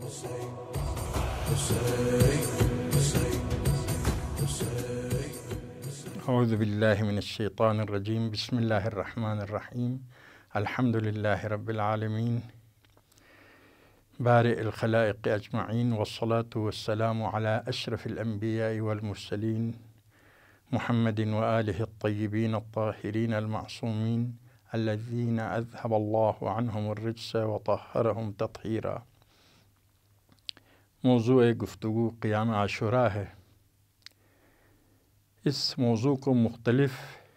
اعوذ باللہ من الشیطان الرجیم، بسم اللہ الرحمن الرحیم، الحمد للہ رب العالمین، بارئ الخلائق اجمعین، والصلاة والسلام علی اشرف الانبیاء والمرسلین، محمد وآلہ الطیبین الطاہرین المعصومین الذین اذهب اللہ عنہم الرجس وطہرہم تطہیرا۔ موضوع گفتگو قیام عاشوراء ہے۔ اس موضوع کو مختلف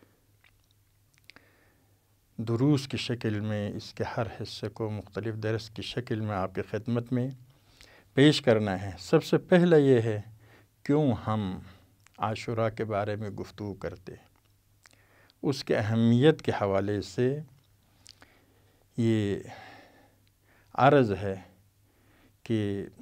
دروس کی شکل میں، اس کے ہر حصے کو مختلف درس کی شکل میں آپ کی خدمت میں پیش کرنا ہے۔ سب سے پہلا یہ ہے کیوں ہم عاشوراء کے بارے میں گفتگو کرتے ہیں۔ اس کے اہمیت کے حوالے سے یہ عرض ہے کہ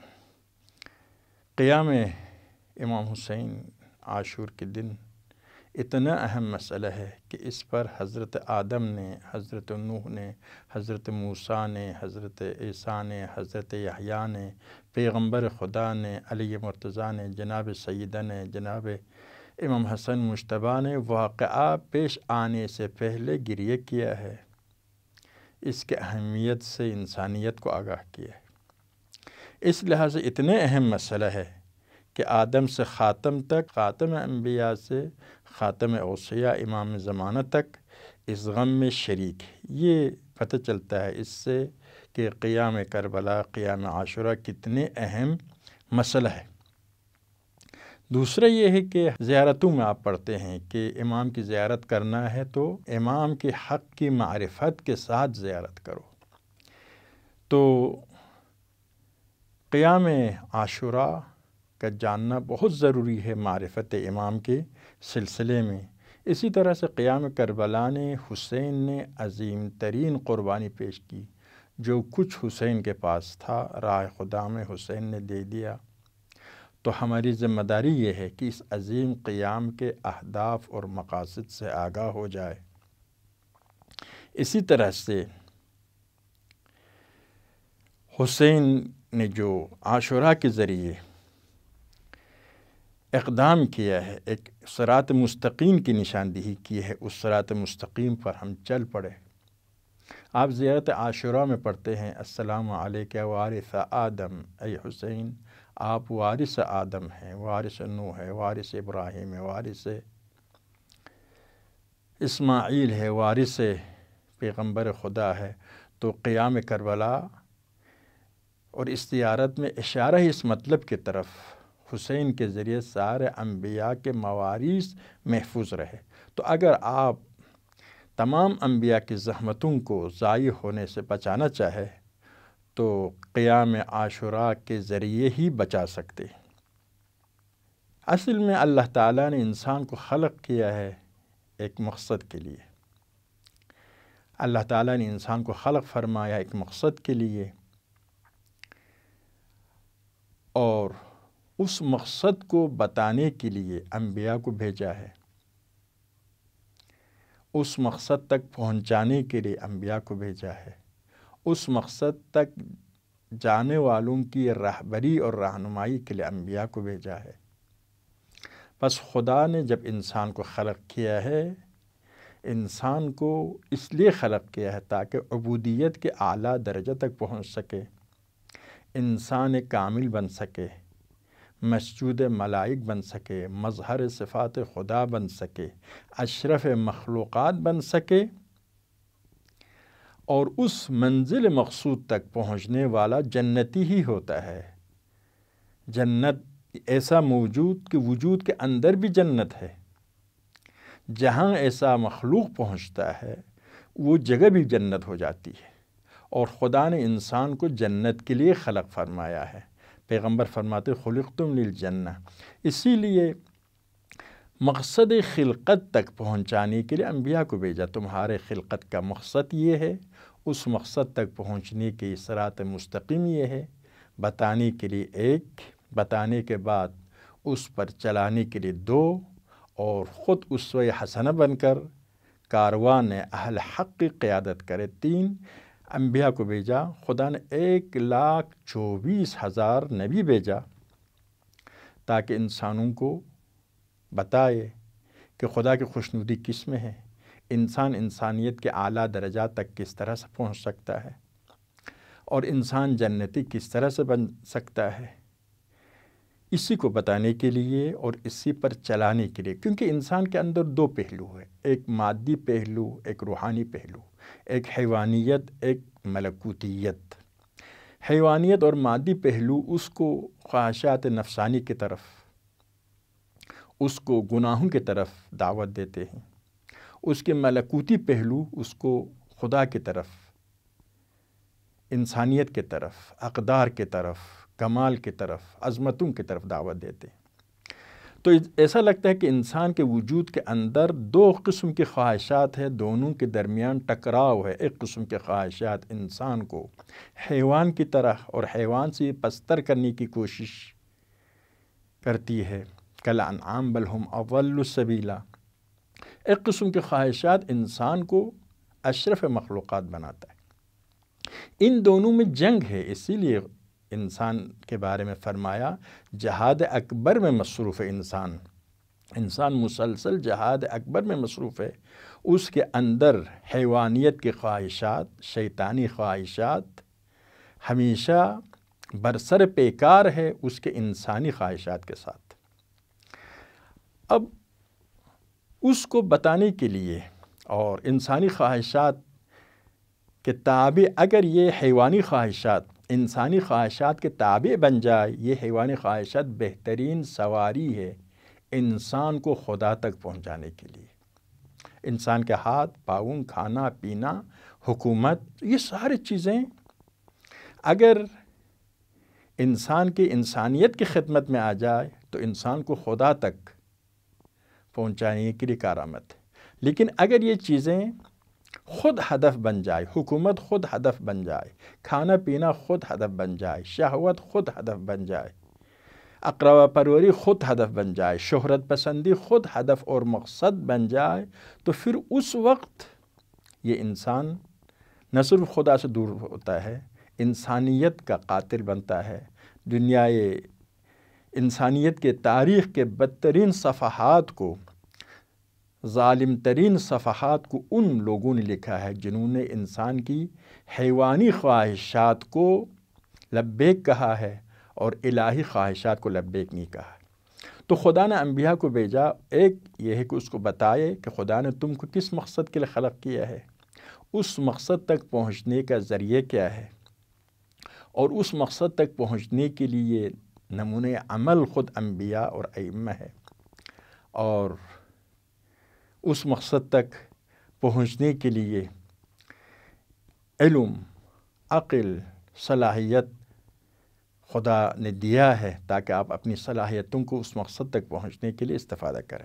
قیام امام حسین عاشور کے دن اتنا اہم مسئلہ ہے کہ اس پر حضرت آدم نے، حضرت نوح نے، حضرت موسیٰ نے، حضرت عیسیٰ نے، حضرت یحییٰ نے، پیغمبر خدا نے، علی مرتضیٰ نے، جناب سیدہ نے، جناب امام حسن مجتبیٰ نے واقعہ پیش آنے سے پہلے گریہ کیا ہے، اس کے اہمیت سے انسانیت کو آگاہ کیا ہے۔ اس لحاظ سے اتنے اہم مسئلہ ہے کہ آدم سے خاتم تک، خاتم انبیاء سے خاتم اوصیاء امام زمانہ تک اس غم میں شریک ہے۔ یہ پتہ چلتا ہے اس سے کہ قیام کربلا، قیام عاشوراء کتنے اہم مسئلہ ہے۔ دوسرا یہ ہے کہ زیارتوں میں آپ پڑھتے ہیں کہ امام کی زیارت کرنا ہے تو امام کے حق کی معرفت کے ساتھ زیارت کرو۔ تو قیام عاشوراء کا جاننا بہت ضروری ہے معرفت امام کے سلسلے میں۔ اسی طرح سے قیام کربلا نے، حسین نے عظیم ترین قربانی پیش کی۔ جو کچھ حسین کے پاس تھا راہ خدا میں حسین نے دے دیا۔ تو ہماری ذمہ داری یہ ہے کہ اس عظیم قیام کے اہداف اور مقاصد سے آگاہ ہو جائے۔ اسی طرح سے حسین نے جو عاشوراء کے ذریعے اقدام کیا ہے، ایک صراط مستقیم کی نشاندہی کی ہے، اس صراط مستقیم پر ہم چل پڑے۔ آپ زیارت عاشوراء میں پڑھتے ہیں السلام علیکہ وارث آدم، اے حسین آپ وارث آدم ہیں، وارث نوح ہے، وارث ابراہیم ہے، وارث اسماعیل ہے، وارث پیغمبر خدا ہے۔ تو قیام کربلا اور اس زیارت میں اشارہ اس مطلب کی طرف حسین کے ذریعے سارے انبیاء کے موارث محفوظ رہے۔ تو اگر آپ تمام انبیاء کی زحمتوں کو ضائع ہونے سے بچانا چاہے تو قیام عاشوراء کے ذریعے ہی بچا سکتے۔ اصل میں اللہ تعالیٰ نے انسان کو خلق کیا ہے ایک مقصد کے لیے۔ اللہ تعالیٰ نے انسان کو خلق فرمایا ایک مقصد کے لیے، اور اس مقصد کو بتانے کے لیے انبیاء کو بھیجا ہے، اس مقصد تک پہنچانے کے لیے انبیاء کو بھیجا ہے، اس مقصد تک جانے والوں کی رہبری اور رہنمائی کے لیے انبیاء کو بھیجا ہے۔ بس خدا نے جب انسان کو خلق کیا ہے، انسان کو اس لیے خلق کیا ہے تاکہ عبودیت کے اعلیٰ درجہ تک پہنچ سکے، انسان کامل بن سکے، مسجود ملائک بن سکے، مظہر صفات خدا بن سکے، اشرف مخلوقات بن سکے، اور اس منزل مقصود تک پہنچنے والا جنتی ہی ہوتا ہے۔ جنت ایسا موجود کہ وجود کے اندر بھی جنت ہے۔ جہاں ایسا مخلوق پہنچتا ہے وہ جگہ بھی جنت ہو جاتی ہے، اور خدا نے انسان کو جنت کے لیے خلق فرمایا ہے۔ پیغمبر فرماتے خلقتم للجنہ۔ اسی لیے مقصد خلقت تک پہنچانے کے لیے انبیاء کو بھیجا۔ تمہارے خلقت کا مقصد یہ ہے، اس مقصد تک پہنچنے کی صراط مستقیم یہ ہے، بتانے کے لیے ایک، بتانے کے بعد اس پر چلانے کے لیے دو، اور خود اسوہ حسنہ بن کر کاروان اہل حق کی قیادت کرے تین۔ انبیاء کو بھیجا، خدا نے 1,24,000 نبی بھیجا تاکہ انسانوں کو بتائے کہ خدا کی خوشنودی کس میں ہے، انسان انسانیت کے اعلیٰ درجات تک کس طرح سے پہنچ سکتا ہے، اور انسان جنتی کس طرح سے بن سکتا ہے، اسی کو بتانے کے لیے اور اسی پر چلانے کے لیے، کیونکہ انسان کے اندر 2 پہلو ہے، ایک مادی پہلو، ایک روحانی پہلو، ایک حیوانیت، ایک ملکوتیت۔ حیوانیت اور مادی پہلو اس کو خواہشات نفسانی کی طرف، اس کو گناہوں کی طرف دعوت دیتے ہیں، اس کے ملکوتی پہلو اس کو خدا کی طرف، انسانیت کی طرف، اقدار کی طرف، کمال کی طرف، عظمتوں کی طرف دعوت دیتے ہیں۔ تو ایسا لگتا ہے کہ انسان کے وجود کے اندر 2 قسم کی خواہشات ہیں، دونوں کے درمیان ٹکراؤ ہے۔ ایک قسم کی خواہشات انسان کو حیوان کی طرح اور حیوان سے پستر کرنے کی کوشش کرتی ہے، کالانعام بل ہم اضل سبیلا۔ ایک قسم کی خواہشات انسان کو اشرف مخلوقات بناتا ہے۔ ان دونوں میں جنگ ہے، اسی لیے انسان کے بارے میں فرمایا جہاد اکبر میں مصروف ہے انسان مسلسل جہاد اکبر میں مصروف ہے۔ اس کے اندر حیوانیت کی خواہشات، شیطانی خواہشات ہمیشہ برسر پیکار ہے اس کے انسانی خواہشات کے ساتھ۔ اب اس کو بتانے کے لیے اور انسانی خواہشات کے تابع اگر یہ حیوانی خواہشات انسانی خواہشات کے تابع بن جائے، یہ حیوانی خواہشات بہترین سواری ہے انسان کو خدا تک پہنچانے کے لیے۔ انسان کے ہاتھ، پاؤں، کھانا پینا، حکومت، یہ ساری چیزیں اگر انسان کی انسانیت کی خدمت میں آ جائے تو انسان کو خدا تک پہنچانے کے لیے کارآمد ہے۔ لیکن اگر یہ چیزیں خود ہدف بن جائے، حکومت خود ہدف بن جائے، کھانا پینا خود ہدف بن جائے، شہوت خود ہدف بن جائے، اقربا پروری خود ہدف بن جائے، شہرت پسندی خود ہدف اور مقصد بن جائے، تو پھر اس وقت یہ انسان نہ صرف خدا سے دور ہوتا ہے، انسانیت کا قاتل بنتا ہے۔ دنیائے انسانیت کے تاریخ کے بدترین صفحات کو، ظالم ترین صفحات کو ان لوگوں نے لکھا ہے جنہوں نے انسان کی حیوانی خواہشات کو لبیک کہا ہے اور الہی خواہشات کو لبیک نہیں کہا۔ تو خدا نے انبیاء کو بھیجا، ایک یہ ہے کہ اس کو بتائے کہ خدا نے تم کو کس مقصد کے لیے خلق کیا ہے، اس مقصد تک پہنچنے کا ذریعہ کیا ہے، اور اس مقصد تک پہنچنے کے لیے نمونۂ عمل خود انبیاء اور ائمہ ہے، اور اس مقصد تک پہنچنے کے لیے علم، عقل، صلاحیت خدا نے دیا ہے تاکہ آپ اپنی صلاحیتوں کو اس مقصد تک پہنچنے کے لیے استفادہ کریں۔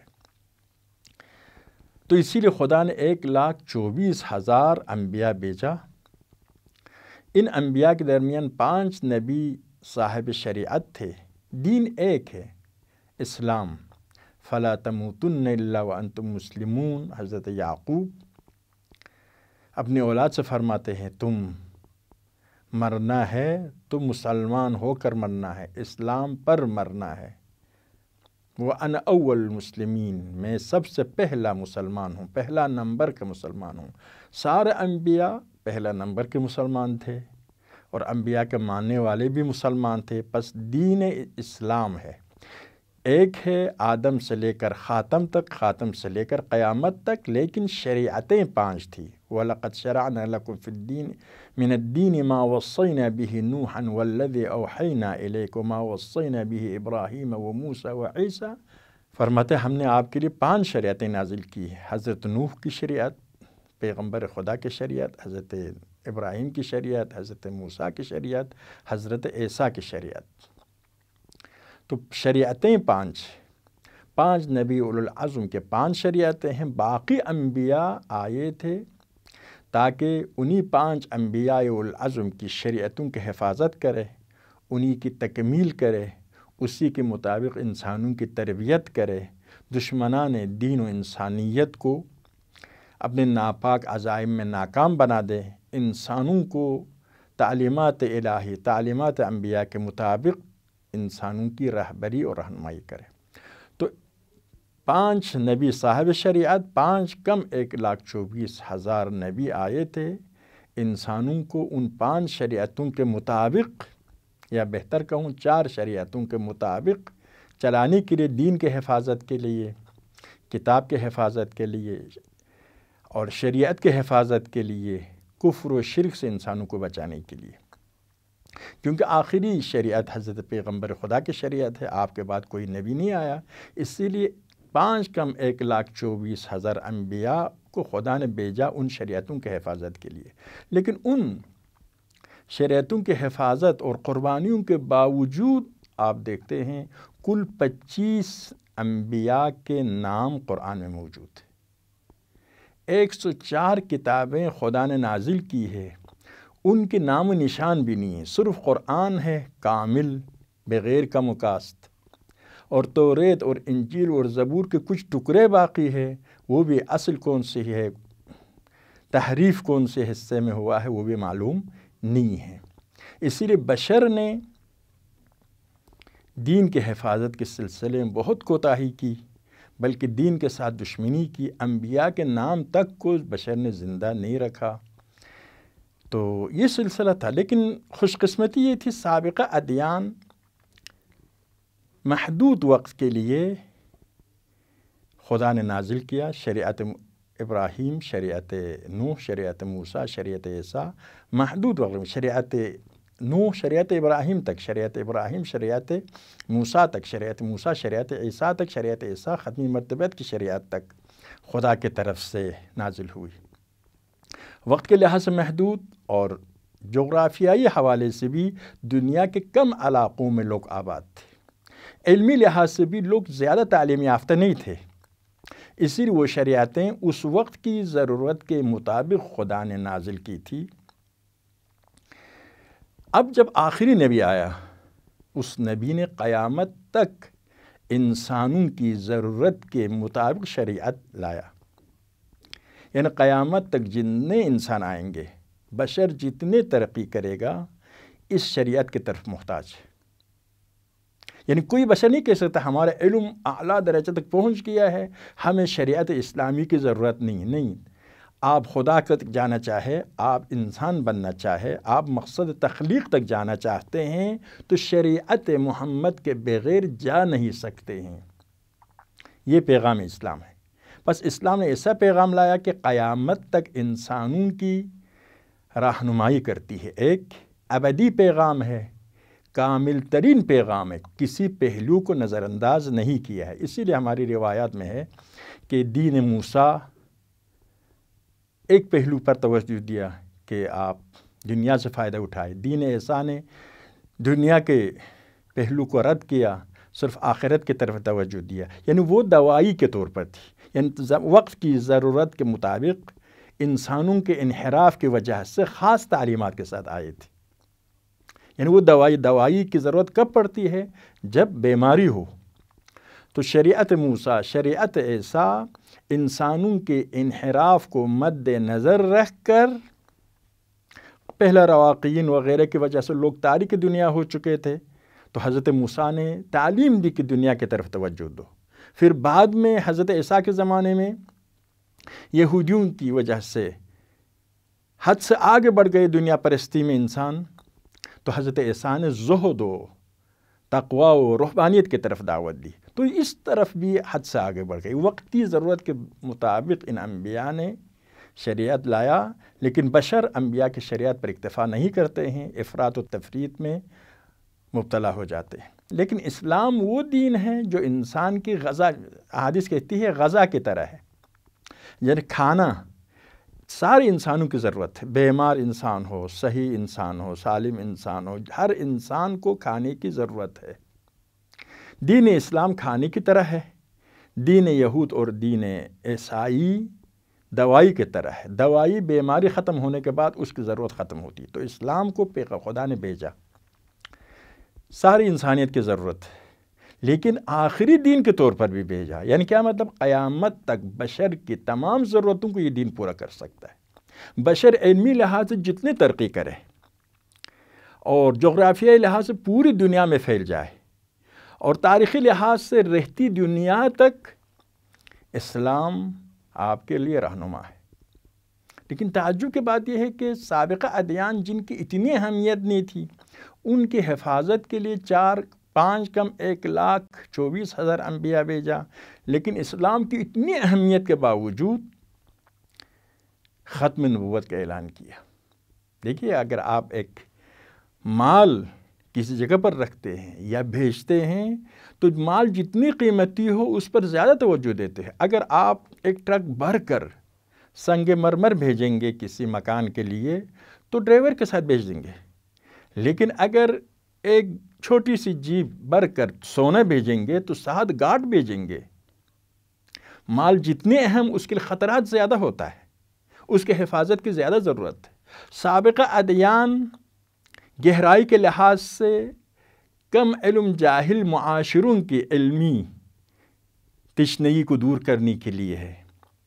تو اسی لیے خدا نے 1,24,000 انبیاء بھیجا۔ ان انبیاء کے درمیان 5 نبی صاحب شریعت تھے، دین ایک ہے، اسلام۔ فلا تموتن الا وانتم مسلمون، حضرت یعقوب اپنی اولاد سے فرماتے ہیں تم مرنا ہے تو مسلمان ہو کر مرنا ہے، اسلام پر مرنا ہے۔ وَأَنَا أَوَّلُ الْمُسْلِمِينَ، میں سب سے پہلا مسلمان ہوں، پہلا نمبر کا مسلمان ہوں۔ سارے انبیاء پہلا نمبر کے مسلمان تھے اور انبیاء کے ماننے والے بھی مسلمان تھے، پس دین اسلام ہے، ایک ہے آدم سے لے کر خاتم تک، خاتم سے لے کر قیامت تک، لیکن شریعتیں 5 تھی۔ وَلَقَدْ شَرَعْنَا لَكُمْ فِي الدِّينِ مِنَ الدِّينِ مَا وَصَّيْنَا بِهِ نُوحًا وَالَّذِي أَوْحَيْنَا إِلَيْكَ وَمَا وَصَّيْنَا بِهِ إِبْرَاهِيمَ وَمُوسَى وَعِيسَى۔ فرماتے ہم نے آپ کے لیے 5 شریعتیں نازل کی ہیں، حضرت نوح کی شریعت، پیغمبر خدا کی شریعت، حضرت ابراہیم کی شریعت، حضرت موسیٰ کی شریعت، حضرت عیسیٰ کی شریعت۔ تو شریعتیں 5 نبی اولوالعزم کے 5 شریعتیں ہیں، باقی انبیاء آئے تھے تاکہ انہی 5 انبیاء اولوالعزم کی شریعتوں کی حفاظت کرے، انہی کی تکمیل کرے، اسی کے مطابق انسانوں کی تربیت کرے، دشمنان دین و انسانیت کو اپنے ناپاک عزائم میں ناکام بنا دے، انسانوں کو تعلیمات الہی، تعلیمات انبیاء کے مطابق انسانوں کی رہبری اور رہنمائی کرے۔ تو 5 نبی صاحب شریعت، 5 کم 1,24,000 نبی آئے تھے انسانوں کو ان 5 شریعتوں کے مطابق، یا بہتر کہوں 4 شریعتوں کے مطابق چلانے کے لیے، دین کے حفاظت کے لیے، کتاب کے حفاظت کے لیے اور شریعت کے حفاظت کے لیے، کفر و شرک سے انسانوں کو بچانے کے لیے۔ کیونکہ آخری شریعت حضرت پیغمبر خدا کی شریعت ہے، آپ کے بعد کوئی نبی نہیں آیا، اسی لیے 5 کم 1,24,000 انبیاء کو خدا نے بھیجا ان شریعتوں کے حفاظت کے لیے۔ لیکن ان شریعتوں کے حفاظت اور قربانیوں کے باوجود آپ دیکھتے ہیں کل 25 انبیاء کے نام قرآن میں موجود ہیں۔ 104 کتابیں خدا نے نازل کی ہے، ان کے نام و نشان بھی نہیں ہے، صرف قرآن ہے کامل بغیر کم و کاست، اور توریت اور انجیل اور زبور کے کچھ ٹکڑے باقی ہے، وہ بھی اصل کون سی ہے، تحریف کون سے حصے میں ہوا ہے وہ بھی معلوم نہیں ہے۔ اسی لیے بشر نے دین کے حفاظت کے سلسلے میں بہت کوتاہی کی، بلکہ دین کے ساتھ دشمنی کی، انبیاء کے نام تک کو بشر نے زندہ نہیں رکھا۔ تو یہ سلسلہ تھا، لیکن خوش قسمتی یہ تھی سابقہ ادیان محدود وقت کے لیے خدا نے نازل کیا، شریعت ابراہیم، شریعت نوح، شریعت موسیٰ، شریعت عیسیٰ، محدود وقت میں شریعت نوح شریعت ابراہیم تک، شریعت ابراہیم شریعت موسیٰ تک، شریعت موسیٰ شریعت عیسیٰ تک، شریعت عیسیٰ ختمی مرتبت کی شریعت تک خدا کی طرف سے نازل ہوئی۔ وقت کے لحاظ سے محدود اور جغرافیائی حوالے سے بھی دنیا کے کم علاقوں میں لوگ آباد تھے، علمی لحاظ سے بھی لوگ زیادہ تعلیم یافتہ نہیں تھے، اسی لیے وہ شریعتیں اس وقت کی ضرورت کے مطابق خدا نے نازل کی تھی۔ اب جب آخری نبی آیا، اس نبی نے قیامت تک انسانوں کی ضرورت کے مطابق شریعت لایا، یعنی قیامت تک جتنے انسان آئیں گے، بشر جتنے ترقی کرے گا اس شریعت کی طرف محتاج ہے۔ یعنی کوئی بشر نہیں کہہ سکتا ہمارا علم اعلیٰ درجہ تک پہنچ گیا ہے، ہمیں شریعت اسلامی کی ضرورت نہیں۔ آپ خدا تک جانا چاہے، آپ انسان بننا چاہے، آپ مقصد تخلیق تک جانا چاہتے ہیں تو شریعت محمد کے بغیر جا نہیں سکتے ہیں۔ یہ پیغام اسلام ہے۔ بس اسلام نے ایسا پیغام لایا کہ قیامت تک انسانوں کی رہنمائی کرتی ہے، ایک ابدی پیغام ہے، کامل ترین پیغام ہے، کسی پہلو کو نظر انداز نہیں کیا ہے۔ اسی لیے ہماری روایات میں ہے کہ دین موسیٰ ایک پہلو پر توجہ دیا کہ آپ دنیا سے فائدہ اٹھائے، دین عیسیٰ نے دنیا کے پہلو کو رد کیا، صرف آخرت کی طرف توجہ دیا، یعنی وہ دوائی کے طور پر تھی، یعنی وقت کی ضرورت کے مطابق انسانوں کے انحراف کی وجہ سے خاص تعلیمات کے ساتھ آئے تھے۔ یعنی وہ دوائی کی ضرورت کب پڑتی ہے؟ جب بیماری ہو۔ تو شریعت موسیٰ، شریعت عیسیٰ انسانوں کے انحراف کو مد نظر رکھ کر، پہلا رواقیین وغیرہ کی وجہ سے لوگ تاریک دنیا ہو چکے تھے، تو حضرت موسیٰ نے تعلیم دی کہ دنیا کی طرف توجہ دو۔ پھر بعد میں حضرت عیسیٰ کے زمانے میں یہودیوں کی وجہ سے حد سے آگے بڑھ گئے دنیا پرستی میں انسان، تو حضرت عیسیٰ نے زہد و تقوی و روحانیت کی طرف دعوت دی، تو اس طرف بھی حد سے آگے بڑھ گئی۔ وقتی ضرورت کے مطابق ان انبیاء نے شریعت لایا، لیکن بشر انبیاء کی شریعت پر اکتفا نہیں کرتے ہیں، افراط و تفریط میں مبتلا ہو جاتے ہیں۔ لیکن اسلام وہ دین ہے جو انسان کی غذا، حدیث کہتی ہے غذا کی طرح ہے، یعنی کھانا سارے انسانوں کی ضرورت ہے، بیمار انسان ہو، صحیح انسان ہو، سالم انسان ہو، ہر انسان کو کھانے کی ضرورت ہے۔ دین اسلام کھانے کی طرح ہے، دین یہود اور دین عیسائی دوائی کی طرح ہے، دوائی بیماری ختم ہونے کے بعد اس کی ضرورت ختم ہوتی، تو اسلام کو خدا نے بھیجا، ساری انسانیت کی ضرورت ہے، لیکن آخری دین کے طور پر بھی بھیجا۔ یعنی کیا مطلب؟ قیامت تک بشر کی تمام ضرورتوں کو یہ دین پورا کر سکتا ہے۔ بشر علمی لحاظ سے جتنے ترقی کرے اور جغرافیائی لحاظ سے پوری دنیا میں پھیل جائے اور تاریخی لحاظ سے رہتی دنیا تک اسلام آپ کے لیے رہنما ہے۔ لیکن تعجب کی بات یہ ہے کہ سابقہ ادیان جن کی اتنی اہمیت نہیں تھی، ان کی حفاظت کے لیے 5 کم 1,24,000 انبیاء بھیجا، لیکن اسلام کی اتنی اہمیت کے باوجود ختم نبوت کا اعلان کیا۔ دیکھیے، اگر آپ ایک مال کسی جگہ پر رکھتے ہیں یا بھیجتے ہیں تو مال جتنی قیمتی ہو اس پر زیادہ توجہ دیتے ہیں۔ اگر آپ ایک ٹرک بھر کر سنگ مرمر بھیجیں گے کسی مکان کے لیے تو ڈرائیور کے ساتھ بھیج دیں گے، لیکن اگر ایک چھوٹی سی جیپ بھر کر سونا بھیجیں گے تو ساتھ گارڈ بھیجیں گے۔ مال جتنے اہم اس کے خطرات زیادہ ہوتا ہے، اس کے حفاظت کی زیادہ ضرورت ہے۔ سابقہ ادیان گہرائی کے لحاظ سے کم علم جاہل معاشروں کی علمی تشنگی کو دور کرنے کے لیے ہے،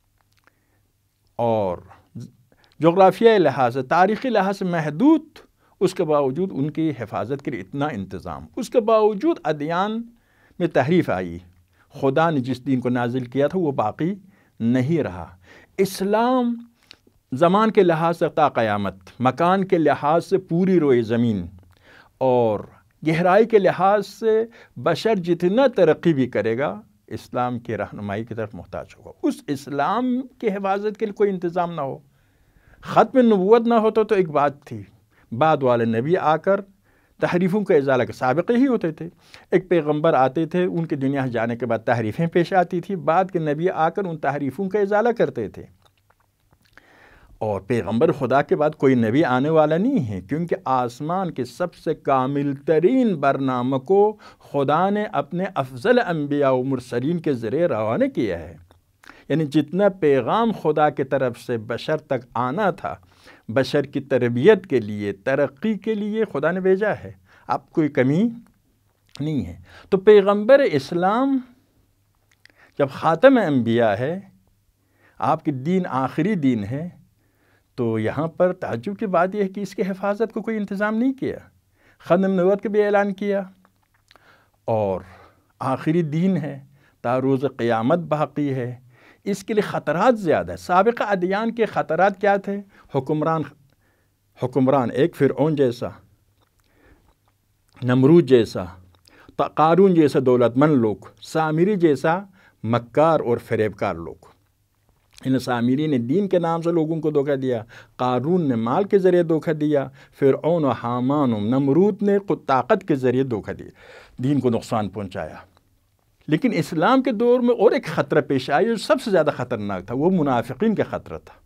اور جغرافیائی لحاظ سے تاریخی لحاظ سے محدود، اس کے باوجود ان کی حفاظت کے لیے اتنا انتظام، اس کے باوجود ادیان میں تحریف آئی۔ خدا نے جس دین کو نازل کیا تھا وہ باقی نہیں رہا۔ اسلام زمان کے لحاظ سے تا قیامت، مکان کے لحاظ سے پوری روئے زمین، اور گہرائی کے لحاظ سے بشر جتنا ترقی بھی کرے گا اسلام کی رہنمائی کی طرف محتاج ہوگا۔ اس اسلام کی حفاظت کے لیے کوئی انتظام نہ ہو، ختم نبوت نہ ہوتا تو ایک بات تھی، بعد والے نبی آ کر تحریفوں کا ازالہ کے سابقے ہی ہوتے تھے۔ ایک پیغمبر آتے تھے، ان کے دنیا جانے کے بعد تحریفیں پیش آتی تھی، بعد کے نبی آ کر ان تحریفوں کا ازالہ کرتے تھے۔ اور پیغمبر خدا کے بعد کوئی نبی آنے والا نہیں ہے، کیونکہ آسمان کے سب سے کامل ترین برنامہ کو خدا نے اپنے افضل انبیاء و مرسلین کے ذریعے روانہ کیا ہے۔ یعنی جتنا پیغام خدا کی طرف سے بشر تک آنا تھا، بشر کی تربیت کے لیے، ترقی کے لیے خدا نے بھیجا ہے، اب کوئی کمی نہیں ہے۔ تو پیغمبر اسلام جب خاتم انبیاء ہے، آپ کی دین آخری دین ہے، تو یہاں پر تعجب کی بات یہ ہے کہ اس کی حفاظت کو کوئی انتظام نہیں کیا۔ ختم نبوت کا بھی اعلان کیا، اور آخری دین ہے، تا روز قیامت باقی ہے، اس کے لیے خطرات زیادہ ہے۔ سابقہ ادیان کے خطرات کیا تھے؟ حکمران ایک فرعون جیسا، نمرود جیسا، قارون جیسا دولت مند لوگ، سامری جیسا مکار اور فریبکار لوگ۔ ان سامری نے دین کے نام سے لوگوں کو دھوکہ دیا، قارون نے مال کے ذریعے دھوکہ دیا، فرعون و حامان و نمرود نے طاقت کے ذریعے دھوکہ دیا، دین کو نقصان پہنچایا۔ لیکن اسلام کے دور میں اور ایک خطرہ پیش آیا جو سب سے زیادہ خطرناک تھا، وہ منافقین کا خطرہ تھا۔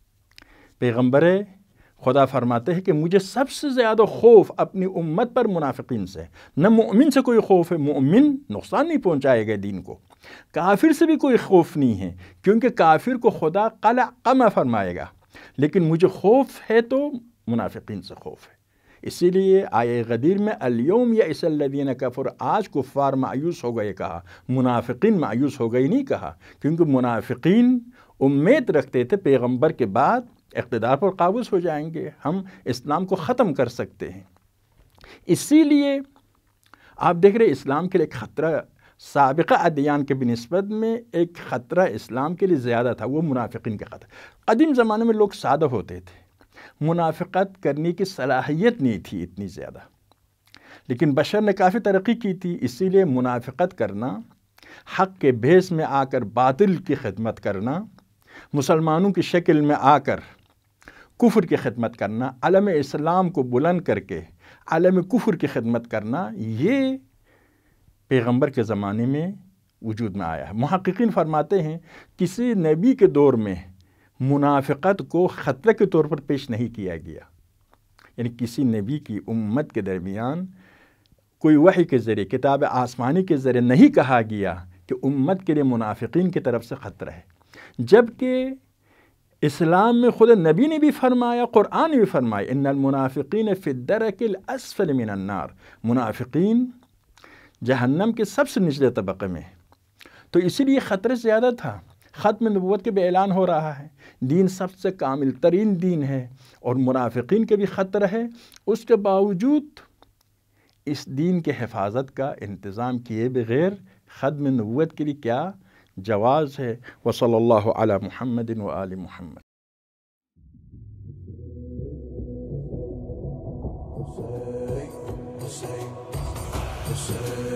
پیغمبر خدا فرماتے ہیں کہ مجھے سب سے زیادہ خوف اپنی امت پر منافقین سے، نہ مؤمن سے کوئی خوف ہے، مؤمن نقصان نہیں پہنچائے گا دین کو، کافر سے بھی کوئی خوف نہیں ہے، کیونکہ کافر کو خدا قلع قمع فرمائے گا، لیکن مجھے خوف ہے تو منافقین سے خوف ہے۔ اسی لیے آیہ غدیر میں الیوم یئس الذین کفروا، آج کفار مایوس ہو گئے کہا، منافقین مایوس ہو گئے نہیں کہا، کیونکہ منافقین امید رکھتے تھے پیغمبر کے بعد اقتدار پر قابض ہو جائیں گے، ہم اسلام کو ختم کر سکتے ہیں۔ اسی لیے آپ دیکھ رہے اسلام کے لیے ایک خطرہ سابقہ ادیان کے بنسبت میں ایک خطرہ اسلام کے لیے زیادہ تھا، وہ منافقین کا خطرہ۔ قدیم زمانے میں لوگ سادہ ہوتے تھے، منافقت کرنے کی صلاحیت نہیں تھی اتنی زیادہ، لیکن بشر نے کافی ترقی کی تھی، اسی لیے منافقت کرنا، حق کے بھیس میں آ کر باطل کی خدمت کرنا، مسلمانوں کی شکل میں آ کر کفر کی خدمت کرنا، علم اسلام کو بلند کر کے علم کفر کی خدمت کرنا، یہ پیغمبر کے زمانے میں وجود میں آیا ہے۔ محققین فرماتے ہیں کسی نبی کے دور میں منافقت کو خطرے کے طور پر پیش نہیں کیا گیا، یعنی کسی نبی کی امت کے درمیان کوئی وحی کے ذریعے، کتاب آسمانی کے ذریعے نہیں کہا گیا کہ امت کے لیے منافقین کی طرف سے خطرہ ہے، جبکہ اسلام میں خود نبی نے بھی فرمایا، قرآن نے بھی فرمایا، ان المنافقین فی الدرک الاسفل من النار، منافقین جہنم کے سب سے نچلے طبقے میں۔ تو اسی لیے خطرہ زیادہ تھا۔ ختم نبوت کے بھی اعلان ہو رہا ہے، دین سب سے کامل ترین دین ہے اور منافقین کے بھی خطر ہے، اس کے باوجود اس دین کے حفاظت کا انتظام کیے بغیر ختم نبوت کے لیے کیا جواز ہے۔ وصلی اللہ علی محمد و آل محمد۔ Hussein, Hussein, Hussein.